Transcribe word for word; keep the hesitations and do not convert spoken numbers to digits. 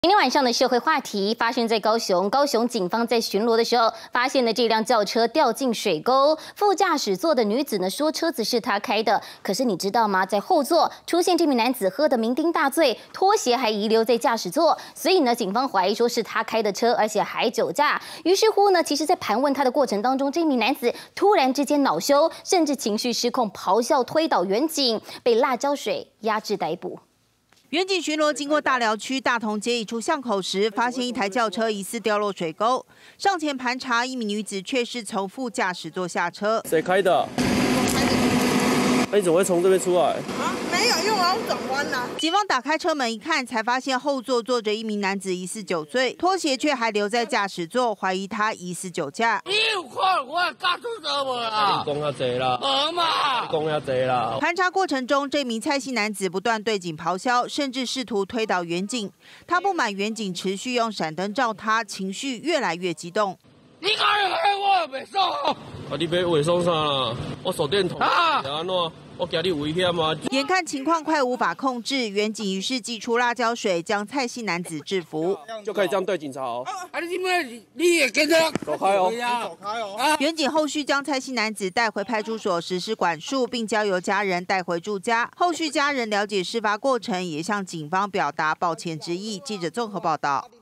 今天晚上的社会话题发生在高雄，高雄警方在巡逻的时候，发现了这辆轿车掉进水沟。副驾驶座的女子呢说车子是她开的，可是你知道吗？在后座出现这名男子喝得酩酊大醉，拖鞋还遗留在驾驶座，所以呢，警方怀疑说是他开的车，而且还酒驾。于是乎呢，其实在盘问他的过程当中，这名男子突然之间恼羞，甚至情绪失控，咆哮推倒远警，被辣椒水压制逮捕。 远警巡逻经过大寮区大同街一处巷口时，发现一台轿车疑似掉落水沟，上前盘查，一名女子却是从副驾驶座下车。 谁开的？我开的。那你怎么会从这边出来？ 啊，没有，因为我要转弯呐。 警方打开车门一看，才发现后座坐着一名男子，疑似酒醉，拖鞋却还留在驾驶座，怀疑他疑似酒驾。 你有看我驾出车无啊？ 你讲遐济啦。 无嘛。 讲遐济啦。 盘查过程中，这名蔡姓男子不断对警咆哮，甚至试图推倒远警。他不满远警持续用闪灯照他，情绪越来越激动。 你敢害我袂爽？ 啊！你别猥琐啥啦？我手电筒啊！安怎？我惊你危险啊！ 眼看情况快无法控制，远警于是祭出辣椒水，将蔡姓男子制服。 就可以这样对警察哦。 啊！你们你也跟着走开哦！ 走开哦！ 远警后续将蔡姓男子带回派出所实施管束，并交由家人带回住家。后续家人了解事发过程，也向警方表达抱歉之意。记者综合报道。